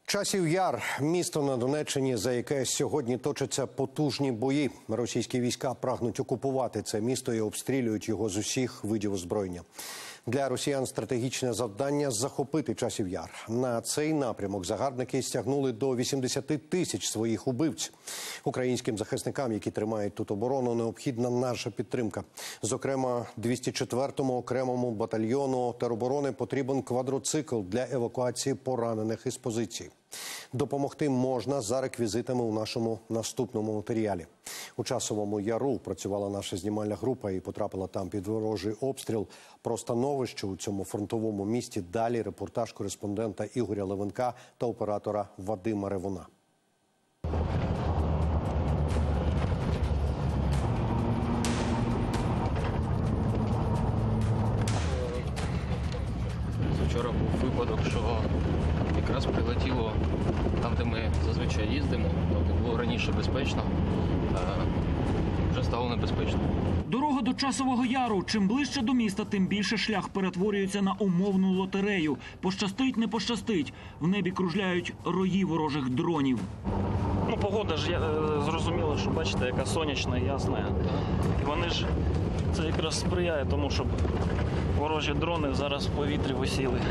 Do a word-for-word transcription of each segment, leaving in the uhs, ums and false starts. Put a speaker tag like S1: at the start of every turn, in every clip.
S1: Часів Яр – місто на Донеччині, за яке сьогодні точаться потужні бої. Російські війська прагнуть окупувати це місто і обстрілюють його з усіх видів озброєння. Для росіян стратегічне завдання – захопити Часів Яр. На цей напрямок загарбники стягнули до вісімдесяти тисяч своїх убивць. Українським захисникам, які тримають тут оборону, необхідна наша підтримка. Зокрема, двісті четвертому окремому батальйону тероборони потрібен квадроцикл для евакуації поранених із позицій. Допомогти можна за реквізитами у нашому наступному матеріалі. У Часовому Яру працювала наша знімальна група і потрапила там під ворожий обстріл. Про становище у цьому фронтовому місті далі репортаж кореспондента Ігоря Левенка та оператора Вадима Ревуна.
S2: Вчора був випадок, що якраз прилетіло там, де ми зазвичай їздимо, там, де було раніше безпечно, вже стало небезпечно.
S3: Дорога до Часового Яру. Чим ближче до міста, тим більше шлях перетворюється на умовну лотерею. Пощастить, не пощастить. В небі кружляють рої ворожих дронів.
S4: Ну, погода ж, я, зрозуміло, що бачите, яка сонячна і ясна. І вони ж, це якраз сприяє тому, щоб ворожі дрони зараз в повітрі висіли.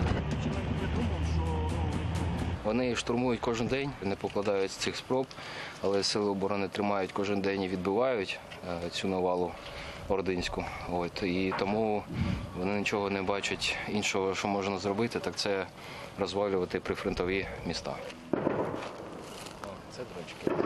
S2: Вони штурмують кожен день, не покладають з цих спроб, але сили оборони тримають кожен день і відбивають цю навалу ординську. От, і тому вони нічого не бачать іншого, що можна зробити, так це розвалювати прифронтові міста. О, це дрончики.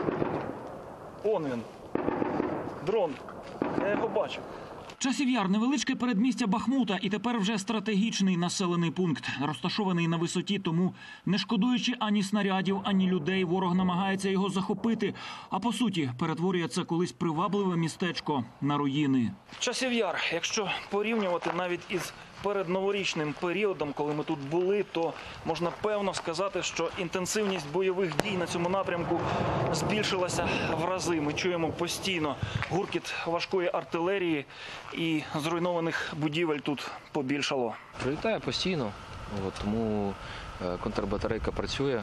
S4: Он він, дрон, я його бачу.
S3: Часів Яр – невеличке передмістя Бахмута і тепер вже стратегічний населений пункт. Розташований на висоті, тому не шкодуючи ані снарядів, ані людей, ворог намагається його захопити. А по суті, перетворює це колись привабливе містечко на руїни.
S4: Часів Яр, якщо порівнювати навіть із передноворічним періодом, коли ми тут були, то можна певно сказати, що інтенсивність бойових дій на цьому напрямку збільшилася в рази. Ми чуємо постійно гуркіт важкої артилерії і зруйнованих будівель тут побільшало.
S2: Прилітає постійно, от, тому контрбатарейка працює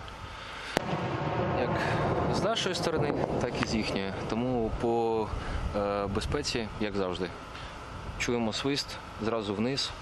S2: як з нашої сторони, так і з їхньої. Тому по е, безпеці, як завжди, чуємо свист, зразу вниз.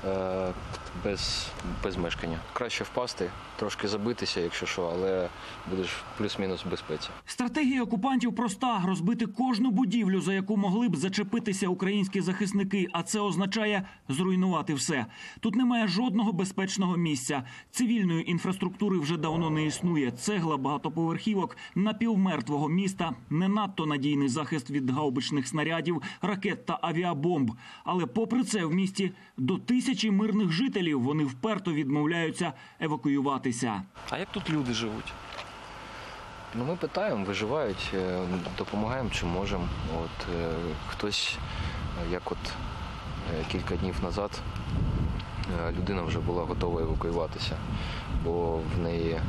S2: Без, без мешкання. Краще впасти, трошки забитися, якщо що, але будеш плюс-мінус в безпеці.
S3: Стратегія окупантів проста – розбити кожну будівлю, за яку могли б зачепитися українські захисники, а це означає зруйнувати все. Тут немає жодного безпечного місця. Цивільної інфраструктури вже давно не існує. Цегла багатоповерхівок напівмертвого міста, не надто надійний захист від гаубичних снарядів, ракет та авіабомб. Але попри це в місті до тисячі мирних жителів вони вперто відмовляються евакуюватися.
S4: А як тут люди живуть?
S2: Ну, ми питаємо, виживають, допомагаємо, чим можемо. От, хтось, як от кілька днів назад, людина вже була готова евакуюватися, бо в неї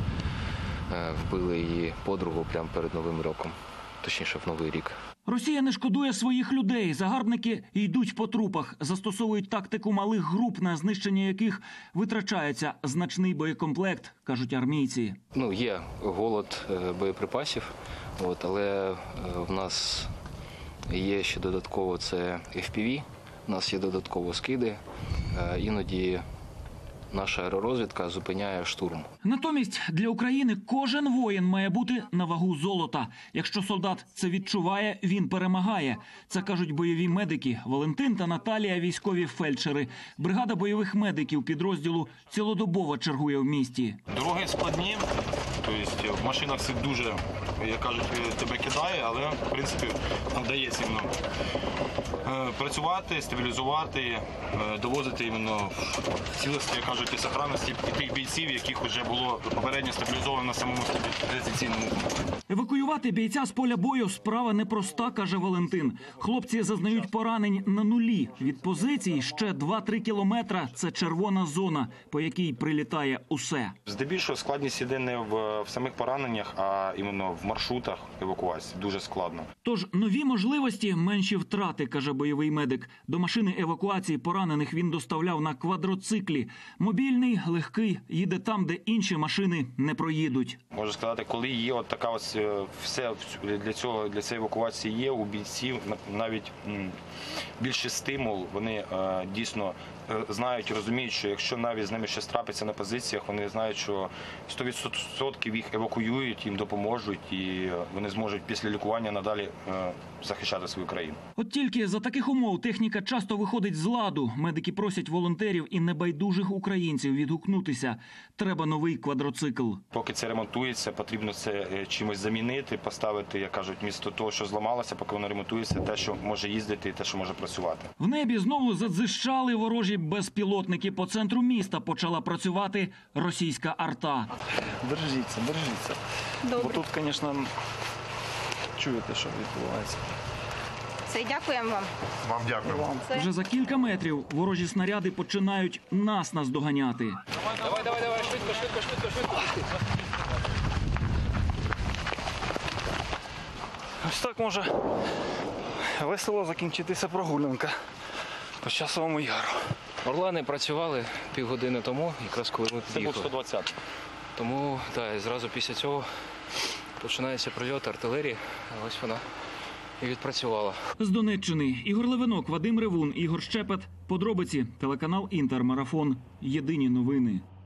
S2: вбили її подругу прямо перед Новим роком, точніше в Новий рік.
S3: Росія не шкодує своїх людей. Загарбники йдуть по трупах, застосовують тактику малих груп, на знищення яких витрачається значний боєкомплект, кажуть армійці.
S2: Ну, є голод боєприпасів, от, але в нас є ще додатково це еф пі ві, у нас є додатково скиди, іноді наша аеророзвідка зупиняє штурм.
S3: Натомість для України кожен воїн має бути на вагу золота. Якщо солдат це відчуває, він перемагає. Це кажуть бойові медики Валентин та Наталія – військові фельдшери. Бригада бойових медиків підрозділу цілодобово чергує в місті.
S5: Дороги складні, тобто в машинах це дуже, як кажуть, тебе кидає, але в принципі вдається іменно працювати, стабілізувати, довозити іменно в цілості, як кажуть, і сохранності тих бійців, яких вже було попередньо стабілізовано на самому стабілізаційному пункті.
S3: Евакуювати бійця з поля бою – справа непроста, каже Валентин. Хлопці зазнають поранень на нулі. Від позицій ще два-три кілометра – це червона зона, по якій прилітає усе.
S5: Здебільшого складність іде не в, в самих пораненнях, а іменно в маршрутах евакуації. Дуже складно.
S3: Тож нові можливості – менші втрати, каже бойовий медик. До машини евакуації поранених він доставляв на квадроциклі. Мобільний, легкий, їде там, де інші машини не проїдуть.
S5: Можу сказати, коли є от така ось е, все для цього, для цієї евакуації є, у бійців навіть м, більший стимул, вони е, дійсно е, знають і розуміють, що якщо навіть з ними щось трапиться на позиціях, вони знають, що сто відсотків їх евакуюють, їм допоможуть і вони зможуть після лікування надалі е, захищати свою країну.
S3: От тільки за таких умов техніка часто виходить з ладу. Медики просять волонтерів і небайдужих українців відгукнутися. Треба новий квадроцикл.
S5: Поки це ремонтується, потрібно це е, чимось замінити, поставити, як кажуть, місто того, що зламалося, поки воно ремонтується, те, що може їздити і те, що може працювати.
S3: В небі знову задзищали ворожі безпілотники. По центру міста почала працювати російська арта.
S4: Держіться, держіться.
S6: Добре.
S4: Бо тут, звісно, чуєте, що відбувається.
S6: Все, дякуємо вам.
S7: Вам дякую.
S4: Вам.
S3: Вже за кілька метрів ворожі снаряди починають нас наздоганяти.
S2: Давай, давай, давай, швидко, швидко, швидко, швидко.
S4: Ось так може весело закінчитися прогулянка по Часовому Яру.
S2: Орлани працювали півгодини тому, якраз коли ми
S5: Це був
S2: під'їхали.
S5: сто двадцятий.
S2: Тому так, і зразу після цього починається прильот артилерії. А ось вона і відпрацювала.
S3: З Донеччини Ігор Левинок, Вадим Ревун, Ігор Щепет. Подробиці. Телеканал Інтермарафон. Єдині новини.